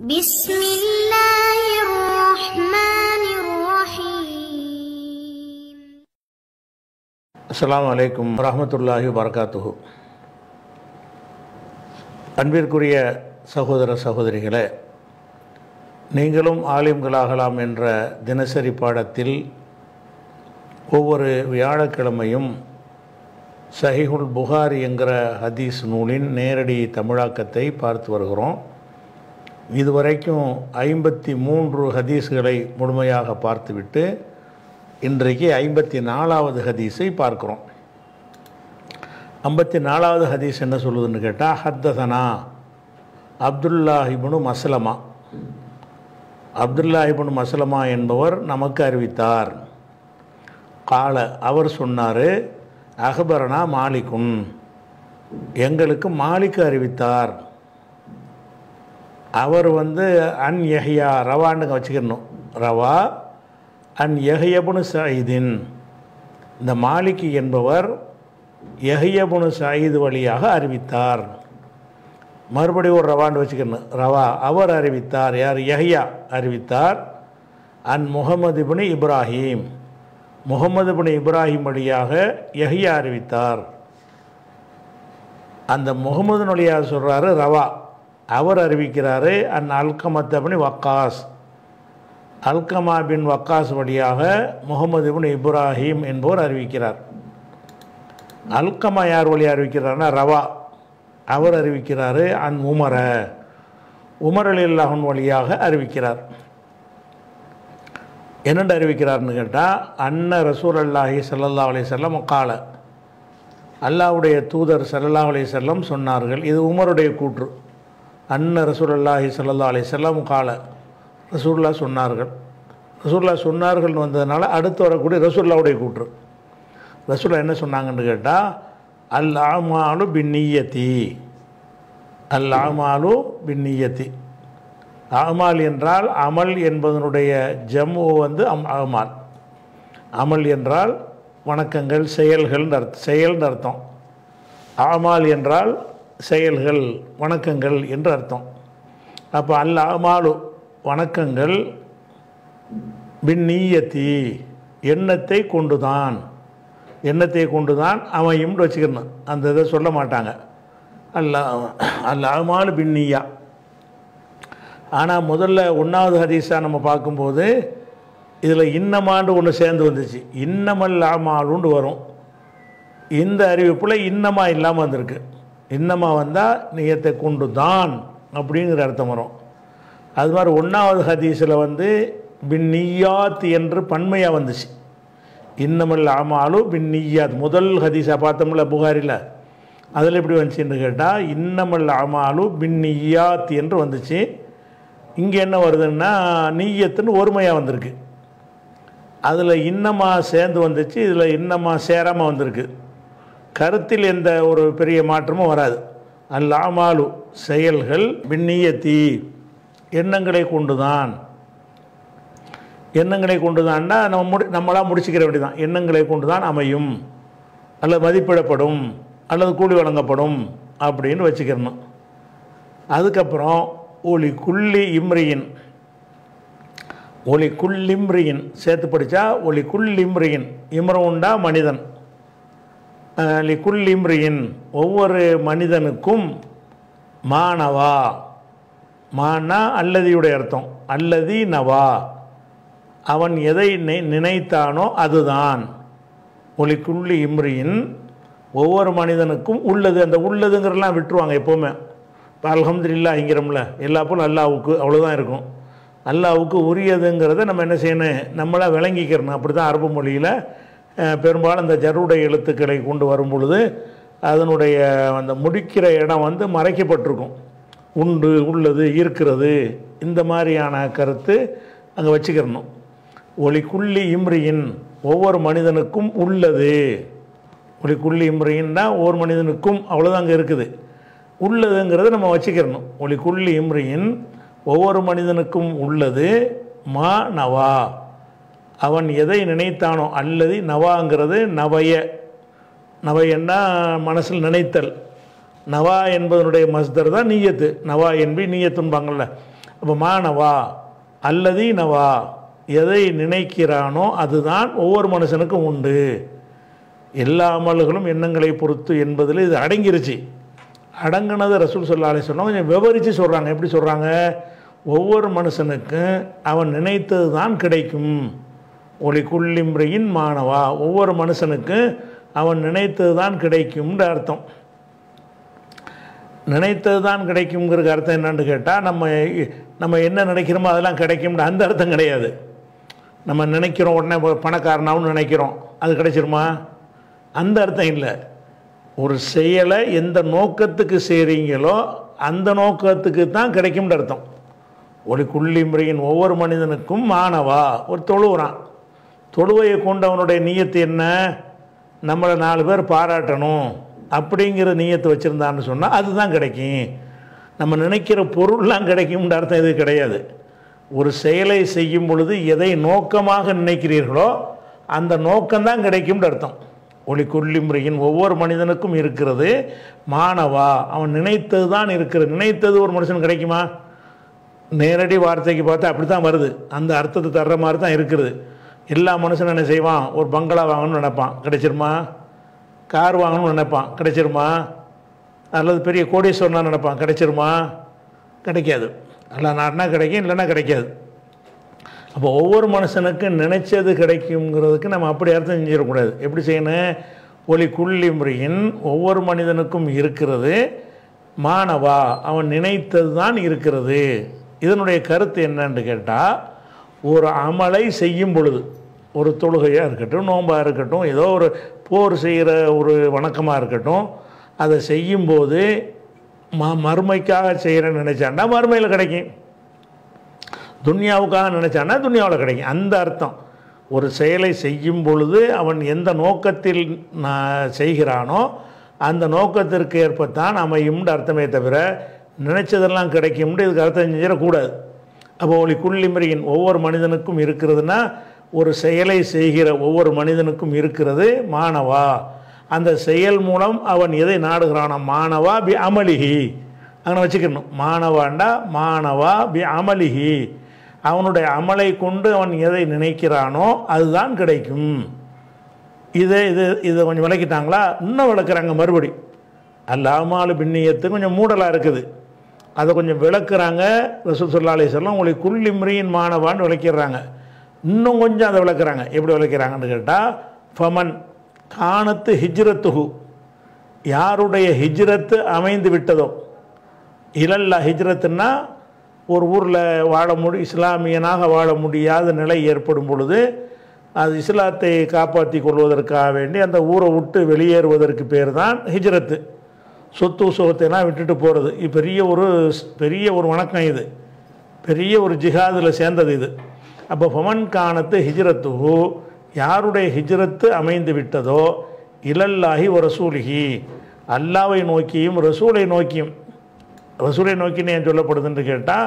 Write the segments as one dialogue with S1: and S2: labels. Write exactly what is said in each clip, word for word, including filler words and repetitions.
S1: بسم الله الرحمن الرحيم.
S2: அஸ்ஸலாமு அலைக்கும் வரஹ்மத்துல்லாஹி வபரகாத்துஹு. அன்பிற்குரிய சகோதர சகோதரிகளே, நீங்களும் ஆலிம்களாகலாம் என்ற தினசரி பாடத்தில் ஒவ்வொரு வியாழக்கிழமையும் சஹீஹுல் புகாரி என்கிற ஹதீஸ் நூலின் நேரடி தமிழாக்கத்தை பார்த்து வருகிறோம். இதுவரைக்கும் ஐம்பத்தி மூன்று ஹதீஸ்களை முழுமையாக பார்த்துவிட்டு இன்றைக்கு ஐம்பத்தி நாலாவது ஹதீஸை பார்க்குறோம். ஐம்பத்தி நாலாவது ஹதீஸ் என்ன சொல்லுதுன்னு கேட்டால், ஹத்தசனா அப்துல்லாஹிபுனு மஸ்லமா. அப்துல்லாஹிபுனு மஸ்லமா என்பவர் நமக்கு அறிவித்தார். கால, அவர் சொன்னார், அஹ்பரனா மாலிகுன், எங்களுக்கு மாலிக் அறிவித்தார். அவர் வந்து அன் யஹ்யா, ரவாண்டுங்க வச்சுக்கணும், ரவா அன் யஹ்யபுனு சயீதின், இந்த மாலிக் என்பவர் யஹ்யபுனு சயீத் வழியாக அறிவித்தார். மறுபடியும் ஒரு ரவாண்டு வச்சுக்கணும், ரவா அவர் அறிவித்தார். யார்? யஹ்யா அறிவித்தார். அன் முஹம்மது இப்னு இப்ராஹீம், முகமது இப்னு இப்ராஹிம் வழியாக யஹ்யா அறிவித்தார். அந்த முகமது வழியாக சொல்கிறாரு ரவா, அவர் அறிவிக்கிறாரு. அன் அல்கமத் இப்னு வக்காஸ், அல்கமா பின் வக்காஸ் வழியாக முகமது இப்னு இப்ராஹிம் என்பவர் அறிவிக்கிறார். அல்கமா யார் வழியாக அறிவிக்கிறார்னா ரவா, அவர் அறிவிக்கிறாரு. அன் உமர, உமர் ரலியல்லாஹு வழியாக அறிவிக்கிறார். என்னென்று அறிவிக்கிறார்னு கேட்டால், அன்ன ரசூலுல்லாஹி ஸல்லல்லாஹு அலைஹி வஸல்லம் கால, அல்லாஹ்வுடைய தூதர் ஸல்லல்லாஹு அலைஹி வஸல்லம் சொன்னார்கள். இது உமருடைய கூற்று. அன்ன ரசூலுல்லாஹி ஸல்லல்லாஹு அலைஹி வஸல்லம் கால, ரசூலுல்லாஹ் சொன்னார்கள். ரசூலுல்லாஹ் சொன்னார்கள்னு வந்ததுனால அடுத்து வரக்கூடிய ரசூலுல்லாஹ்வுடைய கூற்று. ரசூலுல்லாஹ் என்ன சொன்னாங்கன்னு கேட்டால், அல் ஆமாலு பின் நிய்யத்தி, அல் ஆமாலு பின் நிய்யத்தி. அமால் என்றால் அமல் என்பதனுடைய ஜம்மு வந்து அம் அமால். அமல் என்றால் வணக்கங்கள், செயல்கள் அர்த்தம், செயல்னு அர்த்தம். அமால் என்றால் செயல்கள், வணக்கங்கள் என்று அர்த்தம். அப்போ அல் அமாலு வணக்கங்கள், பின் நிய்யத்தி எண்ணத்தை கொண்டுதான், எண்ணத்தை கொண்டுதான் அமையும் வச்சுக்கணும். அந்த இதை சொல்ல மாட்டாங்க. அல்ல அல் அமாலு பின் நிய்யா. ஆனால் முதல்ல ஒன்றாவது ஹதீஸாக நம்ம பார்க்கும்போது இதில் இன்னமாண்டு ஒன்று சேர்ந்து வந்துச்சு. இன்னமல் ஆமாலுண்டு வரும். இந்த அறிவிப்பில் இன்னமா இல்லாமல் வந்திருக்கு. இன்னமா வந்தால் நியத்தை கொண்டு தான் அப்படிங்கிற அர்த்தம் வரும். அது மாதிரி ஒன்றாவது ஹதீஸில் வந்து பின் நிய்யாத் என்று பன்மையாக வந்துச்சு. இன்னமல் ஆமாலு பின் நிய்யாத். முதல் ஹதீஸாக பார்த்தோம்ல புகாரில், அதில் எப்படி வந்துச்சுன்னு கேட்டால், இன்னமல் ஆமாலு பின் நிய்யாத் என்று வந்துச்சு. இங்கே என்ன வருதுன்னா நீயத்துன்னு ஒருமையாக வந்திருக்கு. அதில் இன்னமா சேர்ந்து வந்துச்சு, இதில் இன்னமா சேராமல் வந்திருக்கு. கருத்தில் எந்த ஒரு பெரிய மாற்றமும் வராது. அல் ஆமாலு செயல்கள், பின் நிய்யத்தி எண்ணங்களை கொண்டு தான், எண்ணங்களை கொண்டு தான்னா நம்ம முடி நம்மளாக முடிச்சுக்கிற வேண்டி தான். எண்ணங்களை கொண்டு தான் அமையும், அல்லது மதிப்பிடப்படும், அல்லது கூலி வழங்கப்படும் அப்படின்னு வச்சுக்கிறணும். அதுக்கப்புறம் ஒலி குள்ளி இம்ரியின், ஒலி குள்ளிம்ரியின் சேர்த்து படித்தா ஒலி குள்ளிம்ரியின், இம்ரவுண்டா மனிதன், லி குள்ளிம்ரியின் ஒவ்வொரு மனிதனுக்கும், மானவா, மானா அல்லதியுடைய அர்த்தம், அல்லதி நவா அவன் எதை நினைத்தானோ அதுதான். ஒலி குள்ளி இம்ரியின் ஒவ்வொரு மனிதனுக்கும் உள்ளது. அந்த உள்ளதுங்கிறலாம் விட்டுருவாங்க எப்போவுமே. இப்போ அல்ஹம்துலில்லாஹ் இங்கிறோம்ல, எல்லா போலும் அல்லாஹ்வுக்கு, அவ்வளோதான் இருக்கும். அல்லாஹ்வுக்கு உரியதுங்கிறத நம்ம என்ன செய்யணும், நம்மளாக விளங்கிக்கிறணும். அப்படி தான் அரபு மொழியில் பெரும்பாலும் அந்த ஜருடைய எழுத்துக்களை கொண்டு வரும் பொழுது அதனுடைய அந்த முடிக்கிற இடம் வந்து மறைக்கப்பட்டிருக்கும். உண்டு, உள்ளது, இருக்கிறது, இந்த மாதிரியான கருத்து அங்கே வச்சுக்கிறணும். ஒலி குள்ளி இம்ரியின் ஒவ்வொரு மனிதனுக்கும் உள்ளது. ஒலி குள்ளி இம்ரியின்னா ஒவ்வொரு மனிதனுக்கும், அவ்வளோதான் அங்கே இருக்குது. உள்ளதுங்கிறத நம்ம வச்சுக்கிறணும். ஒலி குள்ளி இம்ரியின் ஒவ்வொரு மனிதனுக்கும் உள்ளது. மா நவா அவன் எதை நினைத்தானோ, அல்லது நவாங்கிறது நவய, நவையன்னா மனசில் நினைத்தல். நவா என்பதனுடைய மஸ்தர் தான் நீயத்து. நவா என்பி நீயத்துன்பாங்கள்ல. அப்போ மானவா அல்லதீனவா, எதை நினைக்கிறானோ அதுதான் ஒவ்வொரு மனுஷனுக்கும் உண்டு. எல்லா அமல்களும் எண்ணங்களை பொறுத்து என்பதில் இது அடங்கிருச்சு. அடங்கினது ரசூல் ஸல்லல்லாஹு அலைஹி வஸல்லம் கொஞ்சம் விவரித்து சொல்கிறாங்க. எப்படி சொல்கிறாங்க? ஒவ்வொரு மனுஷனுக்கும் அவன் நினைத்தது தான் கிடைக்கும். ஒளி குள்ளிம்ரியின் மானவா, ஒவ்வொரு மனுஷனுக்கும் அவன் நினைத்தது தான் கிடைக்கும்ன்ற அர்த்தம். நினைத்தது தான் கிடைக்குங்கிறதுக்கு அர்த்தம் என்னன்னு கேட்டால், நம்ம நம்ம என்ன நினைக்கிறோமோ அதெல்லாம் கிடைக்கும்ன்ற அந்த அர்த்தம் கிடையாது. நம்ம நினைக்கிறோம் உடனே பணக்காரனாகவும் நினைக்கிறோம், அது கிடைச்சிருமா? அந்த அர்த்தம் இல்லை. ஒரு செயலை எந்த நோக்கத்துக்கு செய்கிறீங்களோ அந்த நோக்கத்துக்கு தான் கிடைக்கும்ன்ற அர்த்தம். ஒளி குள்ளிம்ரியின், ஒவ்வொரு மனிதனுக்கும் மானவா, ஒரு தொழுகிறான், தொழுவையை கொண்டு அவனுடைய நீயத்து என்ன? நம்மளை நாலு பேர் பாராட்டணும் அப்படிங்கிற நீயத்தை வச்சுருந்தான்னு சொன்னால் அதுதான் கிடைக்கும். நம்ம நினைக்கிற பொருள்லாம் கிடைக்கும்ன்ற அர்த்தம் இது கிடையாது. ஒரு செயலை செய்யும் பொழுது எதை நோக்கமாக நினைக்கிறீர்களோ அந்த நோக்கம்தான் கிடைக்கும்ன்ற அர்த்தம். ஒளி குள்ளிம்ரியின், ஒவ்வொரு மனிதனுக்கும் இருக்கிறது மானவா, அவன் நினைத்தது தான் இருக்கிறது. நினைத்தது ஒரு மனுஷன் கிடைக்குமா? நேரடி வார்த்தைக்கு பார்த்தா அப்படி தான் வருது, அந்த அர்த்தத்தை தர்ற மாதிரி தான் இருக்கிறது. எல்லா மனுஷனும் என்ன செய்வான்? ஒரு பங்களா வாங்கணும்னு நினைப்பான், கிடைச்சிருமா? கார் வாங்கணும்னு நினைப்பான், கிடைச்சிருமா? அல்லது பெரிய கோடீஸ்வரனாக நினைப்பான், கிடைச்சிருமா? கிடைக்காது. எல்லாம் நாட்டினா கிடைக்கும், இல்லைன்னா கிடைக்காது. அப்போ ஒவ்வொரு மனுஷனுக்கும் நினைச்சது கிடைக்குங்கிறதுக்கு நம்ம அப்படி அர்த்தம் செஞ்சிடக்கூடாது. எப்படி செய்யணும்? ஒளி குள்ளிம்ரியின், ஒவ்வொரு மனிதனுக்கும் இருக்கிறது மானவா, அவன் நினைத்தது தான் இருக்கிறது. இதனுடைய கருத்து என்னன்னு கேட்டால், ஒரு அமலை செய்யும் பொழுது, ஒரு தொழுகையாக இருக்கட்டும், நோம்பாக இருக்கட்டும், ஏதோ ஒரு போர் செய்கிற ஒரு வணக்கமாக இருக்கட்டும், அதை செய்யும்போது ம மறுமைக்காக செய்கிறேன்னு நினச்சாண்டா மறுமையில் கிடைக்கும், துன்யாவுக்காக நினச்சான்னா துன்யாவில் கிடைக்கும். அந்த அர்த்தம். ஒரு செயலை செய்யும் பொழுது அவன் எந்த நோக்கத்தில் நான் செய்கிறானோ அந்த நோக்கத்திற்கு ஏற்பத்தான் அமையும்ன்ற அர்த்தமே தவிர நினைச்சதெல்லாம் கிடைக்கும்னு இதுக்கு அர்த்தம் செஞ்சிடக்கூடாது. அப்போ ஒளி குள்ளிம்ரியின், ஒவ்வொரு மனிதனுக்கும் இருக்கிறதுனா ஒரு செயலை செய்கிற ஒவ்வொரு மனிதனுக்கும் இருக்கிறது மானவா, அந்த செயல் மூலம் அவன் எதை நாடுகிறானோ மானவா பி அமலிஹி, அங்கே வச்சுக்கணும். மானவாண்டா மானவா பி அமலிஹி, அவனுடைய அமலை கொண்டு அவன் எதை நினைக்கிறானோ அதுதான் கிடைக்கும். இதை இது இதை கொஞ்சம் விளக்கிட்டாங்களா? இன்னும் விளக்குறாங்க மறுபடி. அல்லாமாலு பின்னியத்து கொஞ்சம் மூடலாக இருக்குது, அதை கொஞ்சம் விளக்குறாங்க. ரசூல் ஸல்லல்லாஹு அலைஹி வஸல்லம் ஒளி குள்ளிம்ரியின் மானவான்னு விளக்கிறாங்க. இன்னும் கொஞ்சம் அதை விளக்குறாங்க. எப்படி விளக்கிறாங்கன்னு கேட்டால், ஃபமன் கானத்து ஹிஜ்ரத்துஹு, யாருடைய ஹிஜ்ரத்து அமைந்து விட்டதோ, இலல்லா ஹிஜ்ரத்துன்னா ஒரு ஊரில் வாழ முடி இஸ்லாமியனாக வாழ முடியாத நிலை ஏற்படும் பொழுது அது இஸ்லாத்தை காப்பாற்றி கொள்வதற்காக வேண்டி அந்த ஊரை விட்டு வெளியேறுவதற்கு பேர் தான் ஹிஜ்ரத்து. சொத்து சுகத்தைலாம் விட்டுட்டு போகிறது. இது பெரிய ஒரு பெரிய ஒரு வணக்கம், இது பெரிய ஒரு ஜிஹாதில் சேர்ந்தது இது. அப்போ ஃபமன் கானத்து ஹிஜ்ரத்துஹு, யாருடைய ஹிஜ்ரத்து அமைந்து விட்டதோ, இலல்லாஹி வ ரசூலிஹி, அல்லாவை நோக்கியும் ரசூலை நோக்கியும். ரசூலை நோக்கின்னு ஏன் சொல்லப்படுதுன்னு கேட்டால்,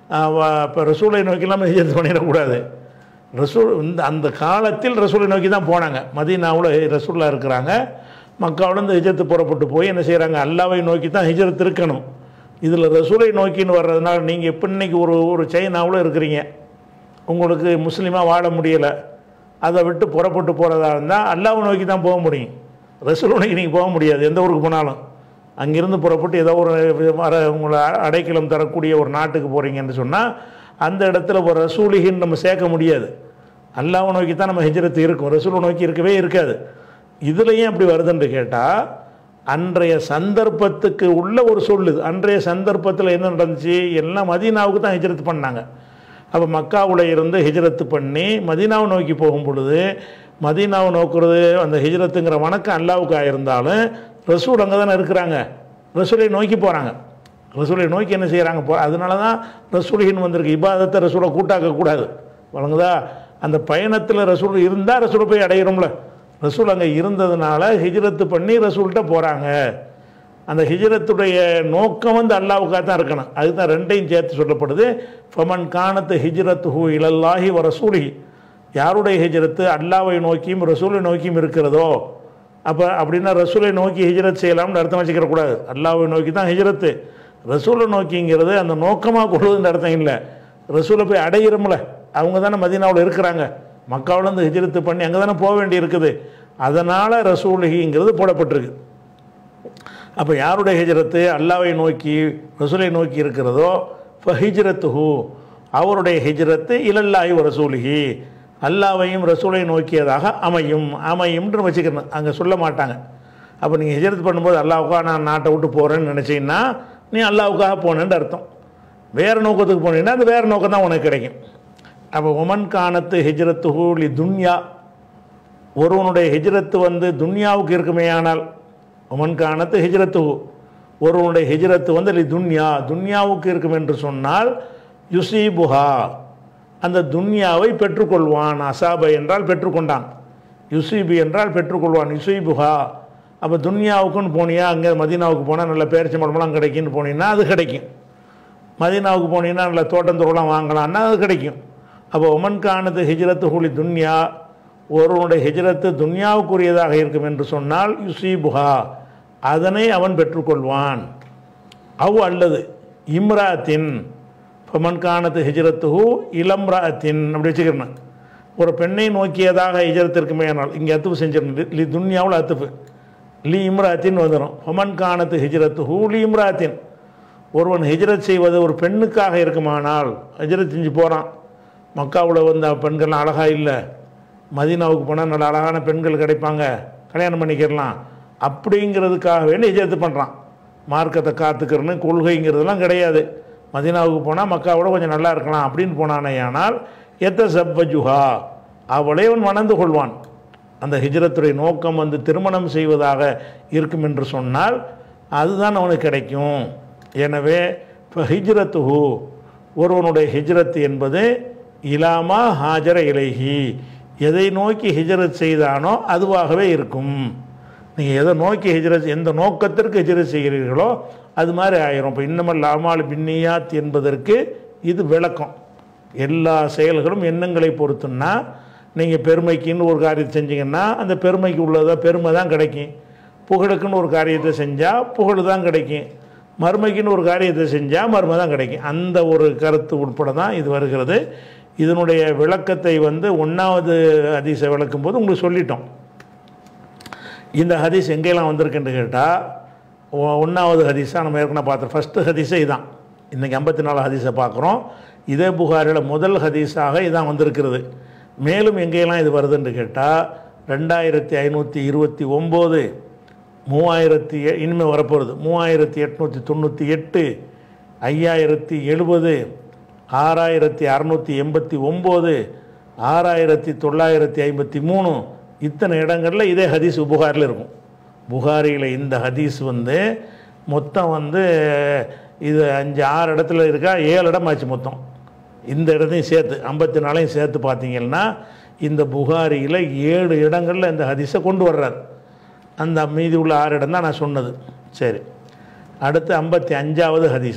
S2: இப்போ ரசூலை நோக்கிலாம் ஹிஜ்ரத் பண்ணிடக்கூடாது. ரசூல் இந்த அந்த காலத்தில் ரசூலை நோக்கி தான் போனாங்க. மதீனாவில் ரசூல்லா இருக்கிறாங்க, மக்காவிலேருந்து ஹிஜ்ரத்து புறப்பட்டு போய் என்ன செய்கிறாங்க? அல்லாவை நோக்கி தான் ஹிஜ்ரத் இருக்கணும். இதில் ரசூலை நோக்கின்னு வர்றதுனால நீங்கள் இப்போ இன்றைக்கி ஒரு ஒரு சைனாவில் இருக்கிறீங்க, உங்களுக்கு முஸ்லீமாக வாழ முடியலை, அதை விட்டு புறப்பட்டு போகிறதா இருந்தால் அல்லாவை நோக்கி தான் போக முடியும். ரசூலை நோக்கி நீங்கள் போக முடியாது. எந்த ஊருக்கு போனாலும் அங்கிருந்து புறப்பட்டு ஏதோ ஒரு வர உங்களை அடைக்கலம் தரக்கூடிய ஒரு நாட்டுக்கு போகிறீங்கன்னு சொன்னால் அந்த இடத்துல ஒரு ரசூலிகின்னு நம்ம சேர்க்க முடியாது. அல்லாவை நோக்கி தான் நம்ம ஹிஜ்ரத்து இருக்கும், ரசூலை நோக்கி இருக்கவே இருக்காது. இதுலேயும் அப்படி வருதுன்னு கேட்டால், அன்றைய சந்தர்ப்பத்துக்கு உள்ள ஒரு சொல்லுது. அன்றைய சந்தர்ப்பத்தில் என்ன நடந்துச்சு? எல்லாம் மதீனாவுக்கு தான் ஹிஜ்ரத் பண்ணாங்க. அப்போ மக்காவில் இருந்து ஹிஜ்ரத்து பண்ணி மதீனாவை நோக்கி போகும் பொழுது, மதீனாவை நோக்குறது அந்த ஹிஜ்ரத்துங்கிற வணக்கம் அல்லாவுக்கு ஆயிருந்தாலும் ரசூல் அங்கே தானே இருக்கிறாங்க, ரசூலை நோக்கி போகிறாங்க. ரசூலை நோக்கி என்ன செய்கிறாங்க? போ அதனால தான் ரசூலின்னு வந்திருக்கு. இபாதத்தை ரசூலை கூட்டாக்கக்கூடாது, வழங்குதா? அந்த பயணத்தில் ரசூல் இருந்தால் ரசூலை போய் அடையிறோம்ல, ரசூல் அங்கே இருந்ததுனால ஹிஜ்ரத்து பண்ணி ரசூல்கிட்ட போகிறாங்க. அந்த ஹிஜ்ரத்துடைய நோக்கம் வந்து அல்லாவுக்காக தான் இருக்கணும். அதுதான் ரெண்டையும் சேர்த்து சொல்லப்படுது. ஃபமன் கானத்து ஹிஜ்ரத்துஹு இலல்லாஹி வ ரசூலிஹி, யாருடைய ஹிஜ்ரத்து அல்லாவை நோக்கியும் ரசூலை நோக்கியும் இருக்கிறதோ, அப்போ அப்படின்னா ரசூலை நோக்கி ஹிஜ்ரத் செய்யலாம்னு அர்த்தம் வச்சுக்கிறக்கூடாது. அல்லாவை நோக்கி தான் ஹிஜ்ரத்து, ரசூலை நோக்கிங்கிறது அந்த நோக்கமாக கொள்வதுன்ற அர்த்தம் இல்லை. ரசூலை போய் அடையிறோம்ல, அவங்க தானே மதீனாவில் இருக்கிறாங்க, மக்காவிலேருந்து ஹிஜ்ரத்து பண்ணி அங்கே தானே போக வேண்டி இருக்குது. அதனால் ரசூலுஹிங்கிறது போடப்பட்டிருக்கு. அப்போ யாருடைய ஹிஜ்ரத்து அல்லாவை நோக்கி ரசூலை நோக்கி இருக்கிறதோ ஃபஹிஜ்ரத்துஹு, அவருடைய ஹிஜ்ரத்து இலல்லாஹி வ ரசூலிஹி, அல்லாவையும் ரசூலை நோக்கியதாக அமையும். அமையும்னு வச்சுக்கணும், அங்கே சொல்ல மாட்டாங்க. அப்போ நீங்கள் ஹிஜ்ரத் பண்ணும்போது அல்லாவுக்காக நான் நாட்டை விட்டு போகிறேன்னு நினச்சிங்கன்னா நீ அல்லாவுக்காக போனேன்னு அர்த்தம். வேறு நோக்கத்துக்கு போனீங்கன்னா அது வேறு நோக்கம் தான் உனக்கு கிடைக்கும். அப்போ ஒமன் கானத்து ஹிஜ்ரத்துஹு லி துன்யா, ஒருவனுடைய ஹிஜ்ரத்து வந்து துன்யாவுக்கு இருக்குமேயானால், ஒமன் கானத்து ஹிஜ்ரத்துஹு, ஒருவனுடைய ஹிஜ்ரத்து வந்து லி துன்யா, துன்யாவுக்கு இருக்கும் என்று சொன்னால் யுசீபுஹா, அந்த துன்யாவை பெற்றுக்கொள்வான். அசாபை என்றால் பெற்றுக்கொண்டான், யுசீபு என்றால் பெற்றுக்கொள்வான். யுசீபுஹா, அப்போ துன்யாவுக்குன்னு போனியா, அங்கே மதீனாவுக்கு போனால் நல்ல பேரிச்சை மரமெல்லாம் கிடைக்குன்னு போனீங்கன்னா அது கிடைக்கும். மதீனாவுக்கு போனீங்கன்னா நல்ல தோட்டம் தொழிலாம் வாங்கலான்னா அது கிடைக்கும். அப்போ ஒமன் கானத்து ஹிஜ்ரத்து ஹுலி துன்யா, ஒருவனுடைய ஹிஜ்ரத்து துன்யாவுக்குரியதாக இருக்கும் என்று சொன்னால் யுசீபுஹா, அதனை அவன் பெற்றுக்கொள்வான். அவ் அல்லது இம்ராத்தின், ஃபமன் கானத்து ஹிஜ்ரத்துஹு இளம்ராத்தின் அப்படி வச்சுக்கிறேன். ஒரு பெண்ணை நோக்கியதாக ஹிஜ்ரத் இருக்குமே ஆனால் இங்கே அத்துப்பு செஞ்சிடணும். லி துன்யாவில் அத்துப்பு லி இம்ராத்தின் வந்துடும். ஃபமன் கானத்து ஹிஜ்ரத்துஹு லி இம்ராத்தின், ஒருவன் ஹிஜ்ரத் செய்வது ஒரு பெண்ணுக்காக இருக்குமானால், ஹிஜ்ரத் செஞ்சு போகிறான், மக்காவில் வந்து பெண்கள்லாம் அழகாக இல்லை, மதீனாவுக்கு போனால் நல்ல அழகான பெண்கள் கிடைப்பாங்க, கல்யாணம் பண்ணிக்கிறலாம் அப்படிங்கிறதுக்காக வேண்டி ஹிஜ்ரத் பண்ணுறான். மார்க்கத்தை காத்துக்கிறன்னு கொள்கைங்கிறதுலாம் கிடையாது. மதீனாவுக்கு போனால் மக்காவோட கொஞ்சம் நல்லா இருக்கலாம் அப்படின்னு போனானே ஆனால் எத்த சப்பஜுஹா, அவளை அவன் மணந்து கொள்வான். அந்த ஹிஜ்ரத்துடைய நோக்கம் வந்து திருமணம் செய்வதாக இருக்கும் என்று சொன்னால் அதுதான் அவனுக்கு கிடைக்கும். எனவே இப்போ ஹிஜ்ரத்துஹு, ஒருவனுடைய ஹிஜ்ரத் என்பது இலாமா ஹாஜர இலைஹி, எதை நோக்கி ஹிஜ்ரத் செய்தானோ அதுவாகவே இருக்கும். நீங்கள் எதை நோக்கி ஹிஜ்ரத், எந்த நோக்கத்திற்கு ஹிஜ்ரத் செய்கிறீர்களோ அது மாதிரி ஆயிரும். இப்போ இன்னமல் அமால் பின்னியாத் என்பதற்கு இது விளக்கம். எல்லா செயல்களும் எண்ணங்களை பொறுத்துன்னா, நீங்கள் பெருமைக்குன்னு ஒரு காரியத்தை செஞ்சீங்கன்னா அந்த பெருமைக்கு உள்ளதாக பெருமை தான் கிடைக்கும். புகழுக்குன்னு ஒரு காரியத்தை செஞ்சால் புகழ் தான் கிடைக்கும். மறுமைக்குன்னு ஒரு காரியத்தை செஞ்சால் மறுமை தான் கிடைக்கும். அந்த ஒரு கருத்து உட்பட தான் இது வருகிறது. இதனுடைய விளக்கத்தை வந்து ஒன்றாவது ஹதீஸை விளக்கும் போது உங்களுக்கு சொல்லிட்டோம். இந்த ஹதீஸ் எங்கெல்லாம் வந்திருக்குன்னு கேட்டால் ஒன்றாவது ஹதீஸாக நம்ம ஏற்கனவே பார்த்தோம். ஃபஸ்ட்டு ஹதீஸே இதான். இன்றைக்கி ஐம்பத்தி நாலு ஹதீஸை பார்க்குறோம். இதே புகாரில் முதல் ஹதீஸாக இதான் வந்திருக்கிறது. மேலும் எங்கெல்லாம் இது வருதுன்னு கேட்டால் ரெண்டாயிரத்தி ஐநூற்றி இருபத்தி ஒம்பது, மூவாயிரத்தி இனிமேல் வரப்போகிறது, மூவாயிரத்தி எட்நூற்றி தொண்ணூற்றி எட்டு, ஐயாயிரத்தி எழுபது, ஆறாயிரத்தி அறநூற்றி எண்பத்தி ஒம்பது, ஆறாயிரத்தி தொள்ளாயிரத்தி ஐம்பத்தி மூணு, இத்தனை இடங்களில் இதே ஹதீஸ் புகாரில் இருக்கும். புகாரியில் இந்த ஹதீஸ் வந்து மொத்தம் வந்து இது அஞ்சு ஆறு இடத்துல இருக்கா, ஏழு இடம் ஆச்சு மொத்தம். இந்த இடத்தையும் சேர்த்து ஐம்பத்தி நாலையும் சேர்த்து பார்த்தீங்கன்னா இந்த புகாரியில் ஏழு இடங்களில் இந்த ஹதீஸை கொண்டு வர்றார். அந்த மீதி உள்ள ஆறு இடம் தான் நான் சொன்னது. சரி, அடுத்து ஐம்பத்தி அஞ்சாவது ஹதீஸ்.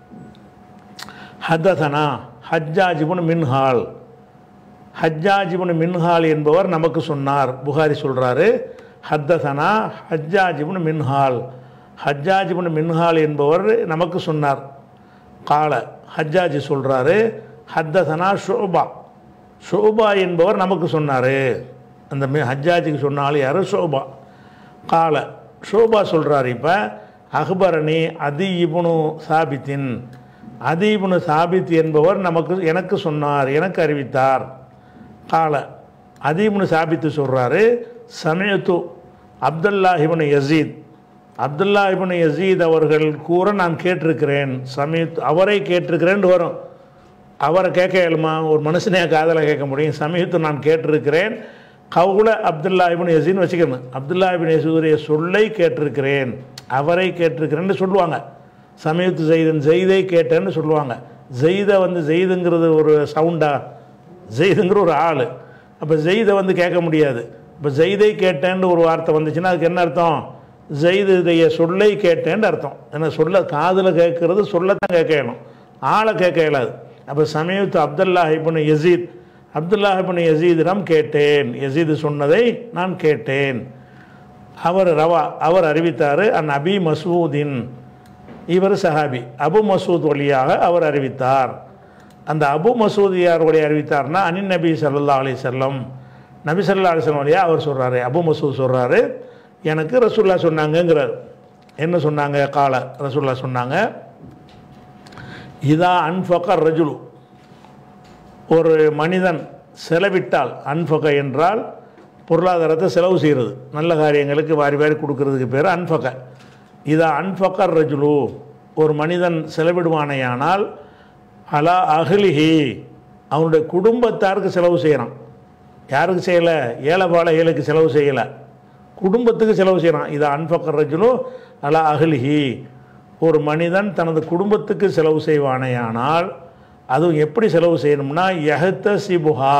S2: ஹதசனா ஹஜ்ஜாஜ் இப்னு மின்ஹால், ஹஜ்ஜாஜ் இப்னு மின்ஹால் என்பவர் நமக்கு சொன்னார். புகாரி சொல்கிறாரு, ஹத்தசனா ஹஜ்ஜாஜ் இப்னு மின்ஹால், ஹஜ்ஜாஜ் இப்னு மின்ஹால் என்பவர் நமக்கு சொன்னார். கால, ஹஜ்ஜாஜ் சொல்கிறாரு, ஹத்தசனா ஷுபா, ஷுபா என்பவர் நமக்கு சொன்னார். அந்த ஹஜ்ஜாஜுக்கு சொன்னாலும் யார்? ஷுபா. கால, ஷுபா சொல்கிறார், இப்போ அக்பரணி அதி இப்னு சாபித்தின், அதி இப்னு சாபித் என்பவர் நமக்கு எனக்கு சொன்னார், எனக்கு அறிவித்தார். கால, அதி இப்னு சாபித்து சொல்கிறாரு, சமயத்து அப்துல்லா இப்னு யசீத், அப்துல்லா இப்னு யசீத் அவர்கள் கூற நான் கேட்டிருக்கிறேன். சமயத்து அவரை கேட்டிருக்கிறேன்னு வரும். அவரை கேட்க இயலுமா? ஒரு மனுஷனே காதலை கேட்க முடியும். சமயத்து நான் கேட்டிருக்கிறேன். கவுல அப்துல்லா இப்னு யசீத்னு வச்சுக்கணும். அப்துல்லா இப்னு யசீதுடைய சொல்லை கேட்டிருக்கிறேன், அவரை கேட்டிருக்கிறேன்னு சொல்லுவாங்க. சமயத்து ஜெய்தன், ஜெய்தை கேட்டேன்னு சொல்லுவாங்க. ஜெய்தை வந்து ஜெய்துங்கிறது ஒரு சவுண்டா, ஜெய்துங்கிற ஒரு ஆள். அப்போ ஜெய்தை வந்து கேட்க முடியாது. இப்போ ஜெய்தை கேட்டேன்னு ஒரு வார்த்தை வந்துச்சுன்னா அதுக்கு என்ன அர்த்தம்? ஜெய்துடைய சொல்லை கேட்டேன்னு அர்த்தம். ஏன்னா சொல்ல காதில் கேட்கறது சொல்லத்தான் கேட்க இயலும், ஆளை கேட்க இயலாது. அப்போ சமயத்து அப்துல்லா இப்னு யசீத், அப்துல்லா இப்னு யசீதிடம் கேட்டேன், யசீது சொன்னதை நான் கேட்டேன். அவர் ரவா, அவர் அறிவித்தார். அன் அபி மசூதின், இவர் சஹாபி. அபு மசூத் வழியாக அவர் அறிவித்தார். அந்த அபு மசூத் யார் வழி அறிவித்தார்னா அனின் நபி ஸல்லல்லாஹு அலைஹி வஸல்லம், நபி ஸல்லல்லாஹு அலைஹி வஸல்லம் வழியாக அவர் சொல்கிறாரு. அபு மசூத் சொல்கிறாரு, எனக்கு ரசூலுல்லாஹ் சொன்னாங்கங்கிறார். என்ன சொன்னாங்க? கால ரசூலுல்லாஹ் சொன்னாங்க, இதா அன்ஃபக ரஜுலு, ஒரு மனிதன் செலவிட்டால், அன்ஃபக என்றால் பொருளாதாரத்தை செலவு செய்கிறது, நல்ல காரியங்களுக்கு வாரி வாரி கொடுக்கறதுக்கு பேர் அன்ஃபக. இதா அன்ஃபக ரஜுலு, ஒரு மனிதன் செலவிடுவானையானால் அலா அஹ்லிஹி, அவனுடைய குடும்பத்தாருக்கு செலவு செய்கிறான். யாருக்கு செய்யலை? ஏழைபால ஏழைக்கு செலவு செய்யலை, குடும்பத்துக்கு செலவு செய்கிறான். இதா அன்ஃபக ரஜுலு அலா அஹ்லிஹி, ஒரு மனிதன் தனது குடும்பத்துக்கு செலவு செய்வானேயானால், அதுவும் எப்படி செலவு செய்யணும்னா யஹ்த சிபுஹா,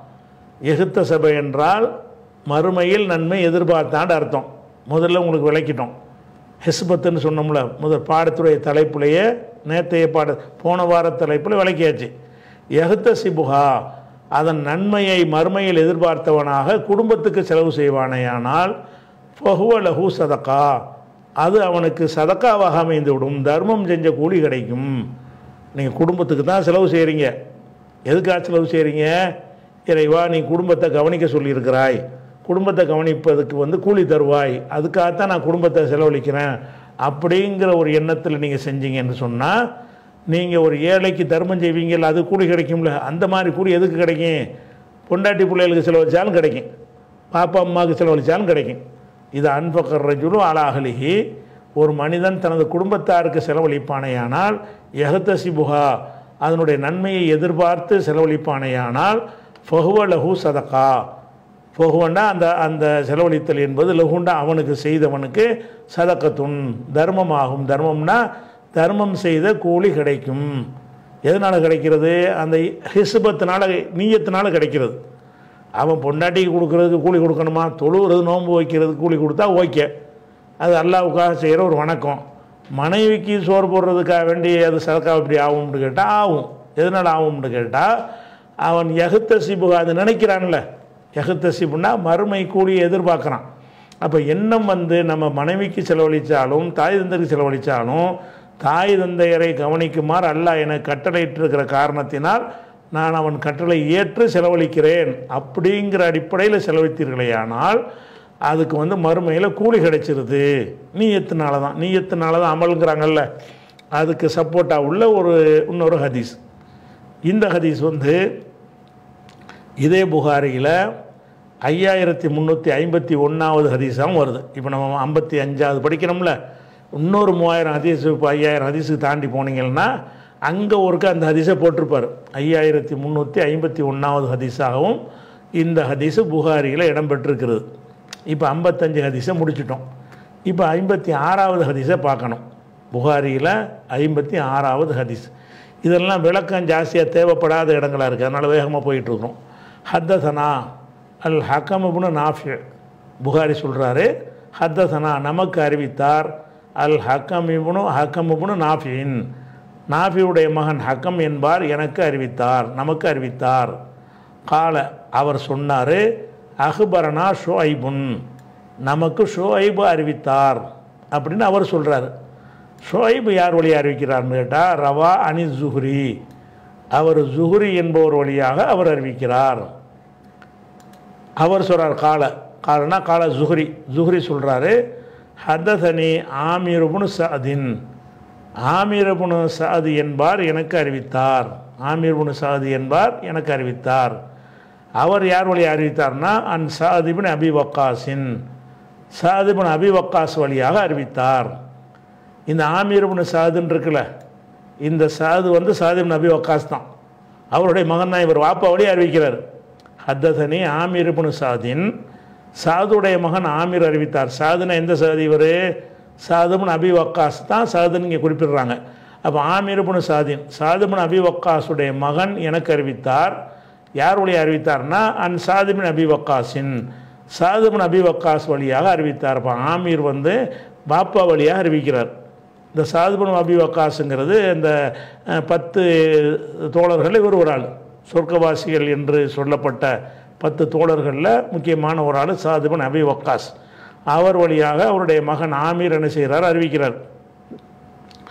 S2: எகுத்த சபை என்றால் மறுமையில் நன்மை எதிர்பார்த்தான்னு அர்த்தம். முதல்ல உங்களுக்கு விளக்கிட்டோம். ஹிஸ்பத்துன்னு சொன்னோம்ல முதல் பாடத்துடைய தலைப்புலையே, நேற்றைய பாட போன வார தலைப்பில் விளக்கியாச்சு. யஹ்த சிபுஹா, அதன் நன்மையை மறுமையில் எதிர்பார்த்தவனாக குடும்பத்துக்கு செலவு செய்வானேயானால் ஃபஹுவ லஹு சதகா, அது அவனுக்கு சதக்காவாக அமைந்து விடும், தர்மம் செஞ்ச கூலி கிடைக்கும். நீங்கள் குடும்பத்துக்கு தான் செலவு செய்கிறீங்க. எதுக்காக செலவு செய்கிறீங்க? இறைவா நீ குடும்பத்தை கவனிக்க சொல்லியிருக்கிறாய், குடும்பத்தை கவனிப்பதுக்கு வந்து கூலி தருவாய், அதுக்காகத்தான் நான் குடும்பத்தை செலவழிக்கிறேன் அப்படிங்கிற ஒரு எண்ணத்தில் நீங்கள் செஞ்சீங்கன்னு சொன்னால், நீங்கள் ஒரு ஏழைக்கு தர்மம் செய்வீங்கல்ல, அது கூலி கிடைக்கும்ல, அந்த மாதிரி கூலி எதுக்கு கிடைக்கும்? பொண்டாட்டி பிள்ளைகளுக்கு செலவழித்தாலும் கிடைக்கும், பாப்பா அம்மாவுக்கு செலவழித்தாலும் கிடைக்கும். இது அன்ஃபக ரஜுலு அலா அஹ்லிஹி, ஒரு மனிதன் தனது குடும்பத்தாருக்கு செலவழிப்பானையானால் யஹ்த சிபுஹா, அதனுடைய நன்மையை எதிர்பார்த்து செலவழிப்பானையானால் ஃபஹுவ லஹு சதகா, ஃபஹுவண்டா அந்த அந்த செலவழித்தல் என்பது, லஹுண்டா அவனுக்கு செய்தவனுக்கு, சதகத்துன் தர்மமாகும். தர்மம்னா தர்மம் செய்த கூலி கிடைக்கும். எதனால் கிடைக்கிறது? அந்த ஹிஸ்பத்தினால, நீயத்தினால கிடைக்கிறது. அவன் பொண்டாட்டிக்கு கொடுக்கறதுக்கு கூலி கொடுக்கணுமா? தொழுகிறது நோன்பு வைக்கிறதுக்கு கூலி கொடுத்தா ஓகே, அது அல்லாவுக்காக செய்கிற ஒரு வணக்கம். மனைவிக்கு சோறு போடுறதுக்காக வேண்டி அது சதக்கா இப்படி ஆகும்னு கேட்டால் ஆகும். எதனால் ஆகும்னு கேட்டால், அவன் யஹ்த சிபுஹா, அது நினைக்கிறான்ல, யஹ்த சிபுன்னா மறுமை கூலியை எதிர்பார்க்குறான். அப்போ எண்ணம் வந்து நம்ம மனைவிக்கு செலவழித்தாலும் தாய் தந்தைக்கு செலவழித்தாலும், தாய் தந்தையரை கவனிக்குமாறு அல்லாஹ் என கட்டளையிட்டிருக்கிற காரணத்தினால் நான் அவன் கட்டளை ஏற்று செலவழிக்கிறேன் அப்படிங்கிற அடிப்படையில் செலவழித்தீர்களேயானால் அதுக்கு வந்து மறுமையில் கூலி கிடைச்சிருது. நீயத்தினால தான், நீயத்தினால தான் அமலுங்கிறாங்கல்ல, அதுக்கு சப்போர்ட்டாக உள்ள ஒரு இன்னொரு ஹதீஸ். இந்த ஹதீஸ் வந்து இதே புகாரியில் ஐயாயிரத்தி முந்நூற்றி ஐம்பத்தி ஒன்றாவது ஹதீஸாகவும் வருது. இப்போ நம்ம ஐம்பத்தி அஞ்சாவது படிக்கணும்ல, இன்னொரு மூவாயிரம் ஹதீஸ், இப்போ ஐயாயிரம் ஹதீஸுக்கு தாண்டி போனீங்கன்னா அங்கே ஒருக்க அந்த ஹதீஸை போட்டிருப்பார். ஐயாயிரத்தி முந்நூற்றி ஐம்பத்தி ஒன்றாவது ஹதீஸாகவும் இந்த ஹதீஸு புகாரியில் இடம்பெற்றிருக்கிறது. இப்போ ஐம்பத்தஞ்சு ஹதீஸை முடிச்சிட்டோம். இப்போ ஐம்பத்தி ஆறாவது ஹதீஸை பார்க்கணும். புகாரியில் ஐம்பத்தி ஆறாவது ஹதீஸ். இதெல்லாம் விளக்கம் ஜாஸ்தியாக தேவைப்படாத இடங்களாக இருக்குது, அதனால் வேகமாக போயிட்டுருக்கோம். ஹத்தசனா அல் ஹக்கம் இப்னு நாஃபி, புகாரி சொல்கிறாரு, ஹத்தசனா நமக்கு அறிவித்தார், அல் ஹக்கம் இப்னு ஹக்கம் இப்னு நாஃபின், நாஃபியுடைய மகன் ஹக்கம் என்பார் எனக்கு அறிவித்தார், நமக்கு அறிவித்தார். கால அவர் சொன்னார், அஹ்பரனா ஷுஐபுன், நமக்கு ஷுஐபு அறிவித்தார் அப்படின்னு அவர் சொல்கிறார். ஷுஐபு யார் வழியாக அறிவிக்கிறார்னு கேட்டால், ரவா அனி ஜுஹ்ரி, அவர் ஜுஹ்ரி என்பவர் வழியாக அவர் அறிவிக்கிறார். அவர் சொல்கிறார் கால, காலனா கால ஜுஹ்ரி, ஜுஹ்ரி சொல்கிறாரு, ஹதசனி ஆமீர் இப்னு சஅதின், ஆமீர் இப்னு சஅத் என்பார் எனக்கு அறிவித்தார், ஆமீர் இப்னு சஅத் என்பார் எனக்கு அறிவித்தார். அவர் யார் வழியாக அறிவித்தார்னா, அன் சஅத் இப்னு அபி வக்காஸின், சஅத் இப்னு அபி வக்காஸ் வழியாக அறிவித்தார். இந்த ஆமீர் இப்னு சஅதுன்னு இருக்குல்ல, இந்த சஅத் வந்து சஅத் இப்னு அபி வக்காஸ் தான், அவருடைய மகன் தான் இவர், வாப்பா வழியாக அறிவிக்கிறார். ஹத்தசனி ஆமீர் இப்னு சஅதின், சஅதுடைய மகன் ஆமீர் அறிவித்தார். சஅதுனா எந்த சஅத்? இவர் சஅத் இப்னு அபி வக்காஸ் தான் சஅதுன்னு இங்கே குறிப்பிடுறாங்க. அப்போ ஆமீர் இப்னு சஅதின், சஅத் இப்னு அபி வக்காஸுடைய மகன் எனக்கு அறிவித்தார். யார் வழியாக அறிவித்தார்னா, அன் சஅத் இப்னு அபி வக்காஸின், சஅத் இப்னு அபி வக்காஸ் வழியாக அறிவித்தார். அப்போ ஆமீர் வந்து பாப்பா வழியாக அறிவிக்கிறார். இந்த சஅத் இப்னு அபி வக்காஸுங்கிறது இந்த பத்து தோழர்கள் இவர் ஒரு ஆள், சொர்க்கவாசிகள் என்று சொல்லப்பட்ட பத்து தோழர்களில் முக்கியமான ஒரு ஆள் சஅத் இப்னு அபி வக்காஸ். அவர் வழியாக அவருடைய மகன் ஆமீர் என்ன செய்கிறார்? அறிவிக்கிறார்.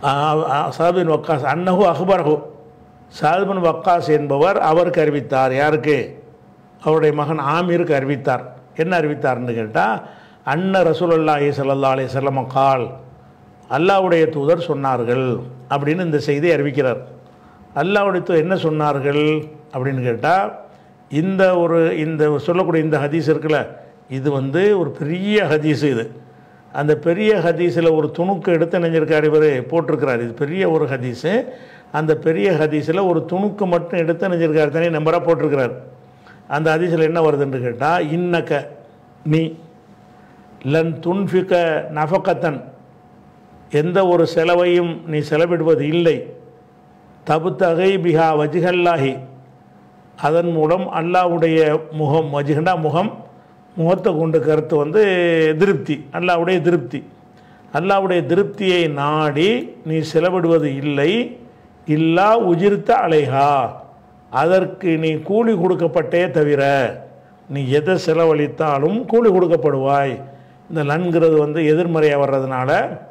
S2: சஅத் பின் வக்காஸ் அன்னஹு அஹ்பரஹு, சஅத் பின் வக்காஸ் என்பவர் அவருக்கு அறிவித்தார். யாருக்கு? அவருடைய மகன் ஆமீருக்கு அறிவித்தார். என்ன அறிவித்தார்னு கேட்டால், அன்ன ரசூலுல்லாஹி ஸல்லல்லாஹு அலைஹி வஸல்லம் கால், அல்லாஹ்வுடைய தூதர் சொன்னார்கள் அப்படின்னு இந்த செய்தியை அறிவிக்கிறார். அல்லாஹ்வுடைய தூதர் என்ன சொன்னார்கள் அப்படின்னு கேட்டால், இந்த ஒரு இந்த சொல்லக்கூடிய இந்த ஹதீஸ் இருக்குல்ல, இது வந்து ஒரு பெரிய ஹதீஸ். இது அந்த பெரிய ஹதீஸில் ஒரு துணுக்கு எடுத்து நினைஞ்சிருக்கார், இவர் போட்டிருக்கிறார். இது பெரிய ஒரு ஹதீஸு. அந்த பெரிய ஹதீஸில் ஒரு துணுக்கு மட்டும் எடுத்து நினைஞ்சிருக்கார், தனி நம்பராக போட்டிருக்கிறார். அந்த ஹதீஸில் என்ன வருதுன்னு கேட்டால், இன்னக்க நீ லன் துன்ஃபிக நஃபகத்தன், எந்த ஒரு செலவையும் நீ செலவிடுவது இல்லை, தபுத்தகை பிஹா வஜ்ஹல்லாஹி, அதன் மூலம் அல்லாஹ்வுடைய முகம், வஜ்ஹண்டா முகம், முகத்தை கொண்டு கருத்து வந்து திருப்தி, அல்லாஹ்வுடைய திருப்தி, அல்லாஹ்வுடைய திருப்தியை நாடி நீ செலவிடுவது இல்லை, இல்லா உஜிர்த்த அலைஹா, அதற்கு நீ கூலி கொடுக்கப்பட்டே தவிர, நீ எதை செலவழித்தாலும் கூலி கொடுக்கப்படுவாய். இந்த லன்கிறது வந்து எதிர்மறையாக வர்றதுனால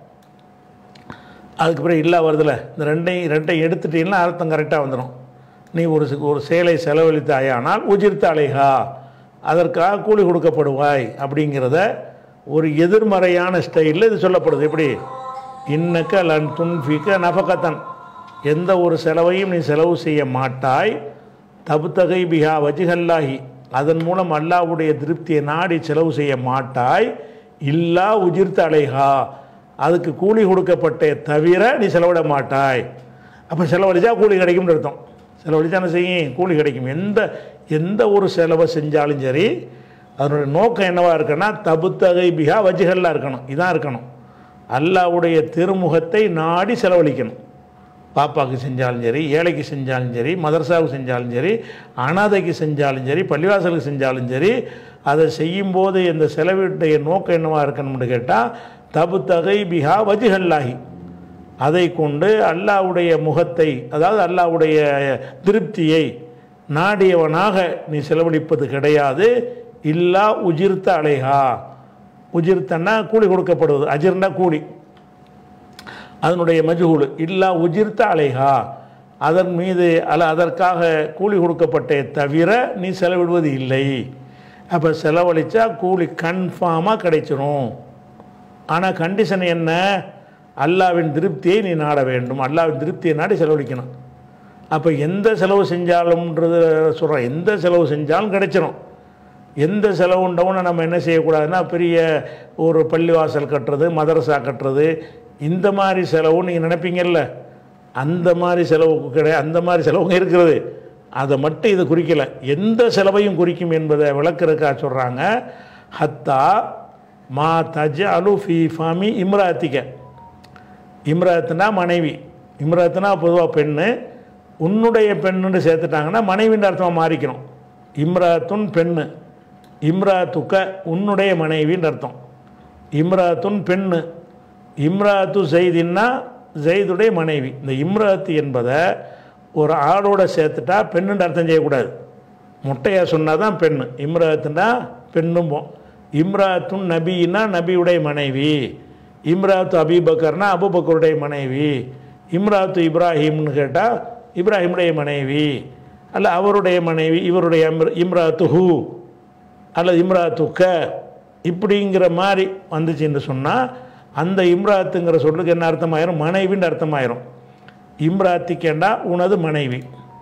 S2: அதுக்கப்புறம் இல்லா வருதில்ல, இந்த ரெண்டையும் ரெண்டையும் எடுத்துட்டீங்கன்னா அர்த்தம் கரெக்டாக வந்துடும். நீ ஒரு ஒரு செயலை செலவழித்தாயானால் உஜிர்த்த அலைஹா, அதற்காக கூலி கொடுக்கப்படுவாய் அப்படிங்கிறத ஒரு எதிர்மறையான ஸ்டைலில் இது சொல்லப்படுது. எப்படி? இன்னக்க லன் துன்ஃபிக நஃபகத்தன், எந்த ஒரு செலவையும் நீ செலவு செய்ய மாட்டாய், தபுத்தகை பிஹா வஜ்ஹல்லாஹி, அதன் மூலம் அல்லாஹ்வுடைய திருப்தியை நாடி செலவு செய்ய மாட்டாய், இல்லா உஜிர்த்த அலைஹா, அதுக்கு கூலி கொடுக்கப்பட்டே தவிர நீ செலவிட மாட்டாய். அப்போ செலவழிச்சா கூலி கிடைக்கும்னு அர்த்தம். செலவழிச்சா என்ன செய்யும்? கூலி கிடைக்கும். எந்த எந்த ஒரு செலவை செஞ்சாலும் சரி, அதனுடைய நோக்கம் என்னவாக இருக்குன்னா, தபுத்தகை பிஹா வஜ்ஹல்லா இருக்கணும். இதான் இருக்கணும். அல்லாஹ்வுடைய திருமுகத்தை நாடி செலவழிக்கணும். பாப்பாவுக்கு செஞ்சாலும் சரி, ஏழைக்கு செஞ்சாலும் சரி, மதரசாவுக்கு செஞ்சாலும் சரி, அனாதைக்கு செஞ்சாலும் சரி, பள்ளிவாசலுக்கு செஞ்சாலும் சரி, அதை செய்யும்போது இந்த செலவுடைய நோக்கம் என்னவாக இருக்கணும்னு கேட்டால், தபுத்தகை பிஹா வஜ்ஹல்லாஹி, அதை கொண்டு அல்லாஹ்வுடைய முகத்தை, அதாவது அல்லாஹ்வுடைய திருப்தியை நாடியவனாக நீ செலவழிப்பது கிடையாது. இல்லா உஜிர்த்த அலைஹா, உஜிர்த்தன்னா கூலி கொடுக்கப்படுவது, அஜிர்னா கூலி, அதனுடைய மஜ்ஹூல். இல்லா உஜிர்த்த அலைஹா, அதன் மீது அல்ல அதற்காக கூலி கொடுக்கப்பட்டே தவிர நீ செலவிடுவது இல்லை. அப்போ செலவழித்தா கூலி கன்ஃபார்மாக கிடைச்சிரும். ஆனால் கண்டிஷன் என்ன? அல்லாஹ்வின் திருப்தியை நீ நாட வேண்டும். அல்லாஹ்வின் திருப்தியை நாடி செலவழிக்கணும். அப்போ எந்த செலவு செஞ்சாலும்ன்றது சொல்கிறோம், எந்த செலவு செஞ்சாலும் கிடைச்சிரும். எந்த செலவுண்டவுன்னு நம்ம என்ன செய்யக்கூடாதுன்னா, பெரிய ஒரு பள்ளிவாசல் கட்டுறது, மதரசா கட்டுறது, இந்த மாதிரி செலவு நீங்கள் நினைப்பீங்கல்ல, அந்த மாதிரி செலவுக்கு கிடையாது. அந்த மாதிரி செலவுங்க இருக்கிறது, அதை மட்டும் இது குறிக்கலை. எந்த செலவையும் குறிக்கும் என்பதை விளக்குறதுக்காக சொல்கிறாங்க. ஹத்தா மா தஜ் அலு ஃபி ஃபாமி இம்ராத்திக்க, இம்ராத்துனா மனைவி, இம்ராத்துனா பொதுவாக பெண்ணு, உன்னுடைய பெண்ணுன்னு சேர்த்துட்டாங்கன்னா மனைவின்ற அர்த்தமாக மாறிக்கணும். இம்ராத்துன் பெண்ணு, இம்ராத்துக்க உன்னுடைய மனைவின்னு அர்த்தம். இம்ராத்துன் பெண்ணு, இம்ராத்து ஜெய்தின்னா ஜெய்துடைய மனைவி. இந்த இம்ராத்து என்பதை ஒரு ஆளோட சேர்த்துட்டா பெண்ணுன்ற அர்த்தம் செய்யக்கூடாது. முட்டையாக சொன்னால் தான் பெண்ணு. இம்ராத்துனா பெண்ணும். இம்ராத்துன் நபின்னா நபியுடைய மனைவி, இம்ராத்து அபீபக்கர்னா அபுபக்கருடைய மனைவி, இம்ராத்து இப்ராஹிம்னு கேட்டால் இப்ராஹிமுடைய மனைவி, அல்ல அவருடைய மனைவி இவருடைய இம்ராத்து ஹூ அல்லது இம்ராத்துக்க, இப்படிங்கிற மாதிரி வந்துச்சுன்னு சொன்னால் அந்த இம்ராத்துங்கிற சொல்லுக்கு என்ன அர்த்தமாயிரும்? மனைவின்னு அர்த்தமாயிரும். இம்ராத்திக்கேண்டா உனது மனைவி.